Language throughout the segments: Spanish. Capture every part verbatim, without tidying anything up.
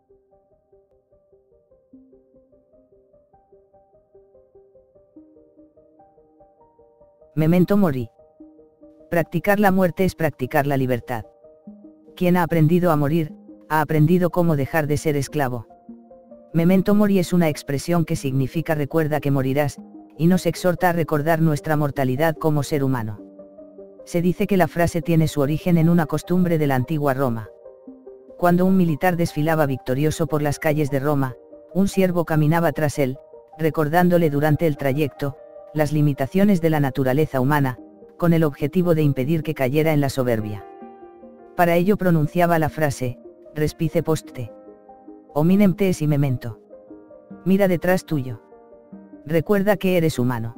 Memento mori. Practicar la muerte es practicar la libertad. Quien ha aprendido a morir, ha aprendido cómo dejar de ser esclavo. Memento mori es una expresión que significa recuerda que morirás, y nos exhorta a recordar nuestra mortalidad como ser humano. Se dice que la frase tiene su origen en una costumbre de la antigua Roma. Cuando un militar desfilaba victorioso por las calles de Roma, un siervo caminaba tras él, recordándole durante el trayecto, las limitaciones de la naturaleza humana, con el objetivo de impedir que cayera en la soberbia. Para ello pronunciaba la frase, respice post te. Hominem te es y memento. Mira detrás tuyo. Recuerda que eres humano.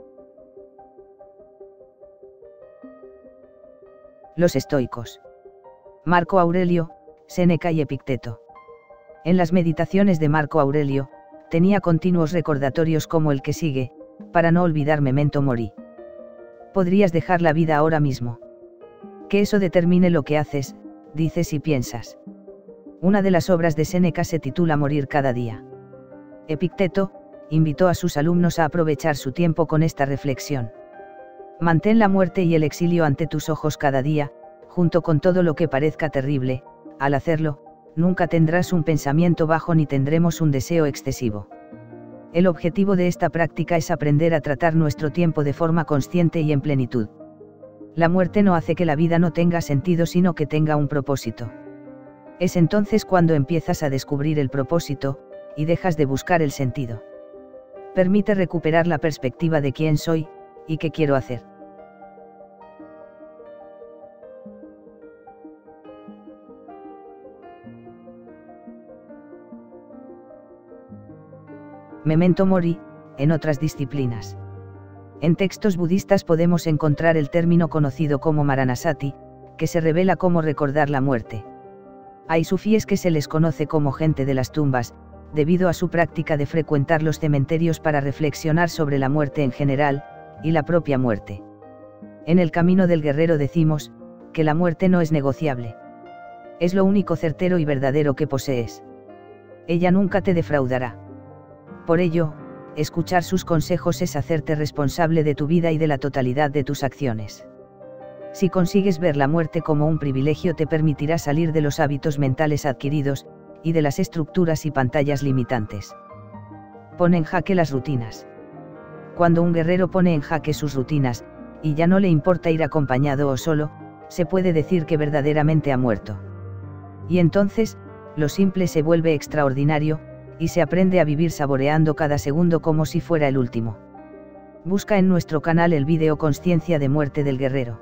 Los estoicos. Marco Aurelio, Séneca y Epicteto. En las meditaciones de Marco Aurelio, tenía continuos recordatorios como el que sigue, para no olvidar memento mori. Podrías dejar la vida ahora mismo. Que eso determine lo que haces, dices y piensas. Una de las obras de Séneca se titula Morir cada día. Epicteto invitó a sus alumnos a aprovechar su tiempo con esta reflexión. Mantén la muerte y el exilio ante tus ojos cada día, junto con todo lo que parezca terrible. Al hacerlo, nunca tendrás un pensamiento bajo ni tendremos un deseo excesivo. El objetivo de esta práctica es aprender a tratar nuestro tiempo de forma consciente y en plenitud. La muerte no hace que la vida no tenga sentido, sino que tenga un propósito. Es entonces cuando empiezas a descubrir el propósito, y dejas de buscar el sentido. Permite recuperar la perspectiva de quién soy, y qué quiero hacer. Memento mori, en otras disciplinas. En textos budistas podemos encontrar el término conocido como maranasati, que se revela como recordar la muerte. Hay sufíes que se les conoce como gente de las tumbas, debido a su práctica de frecuentar los cementerios para reflexionar sobre la muerte en general, y la propia muerte. En el camino del guerrero decimos, que la muerte no es negociable. Es lo único certero y verdadero que posees. Ella nunca te defraudará. Por ello, escuchar sus consejos es hacerte responsable de tu vida y de la totalidad de tus acciones. Si consigues ver la muerte como un privilegio, te permitirá salir de los hábitos mentales adquiridos, y de las estructuras y pantallas limitantes. Pon en jaque las rutinas. Cuando un guerrero pone en jaque sus rutinas, y ya no le importa ir acompañado o solo, se puede decir que verdaderamente ha muerto. Y entonces, lo simple se vuelve extraordinario, y se aprende a vivir saboreando cada segundo como si fuera el último. Busca en nuestro canal el vídeo Consciencia de muerte del guerrero.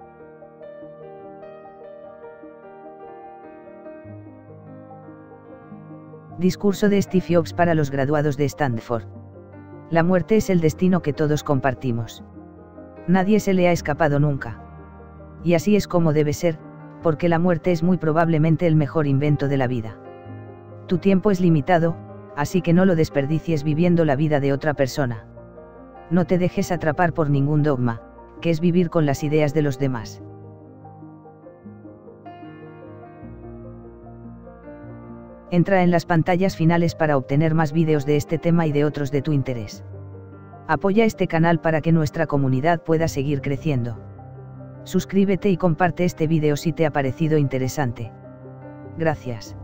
Discurso de Steve Jobs para los graduados de Stanford. La muerte es el destino que todos compartimos. Nadie se le ha escapado nunca. Y así es como debe ser, porque la muerte es muy probablemente el mejor invento de la vida. Tu tiempo es limitado, así que no lo desperdicies viviendo la vida de otra persona. No te dejes atrapar por ningún dogma, que es vivir con las ideas de los demás. Entra en las pantallas finales para obtener más vídeos de este tema y de otros de tu interés. Apoya este canal para que nuestra comunidad pueda seguir creciendo. Suscríbete y comparte este vídeo si te ha parecido interesante. Gracias.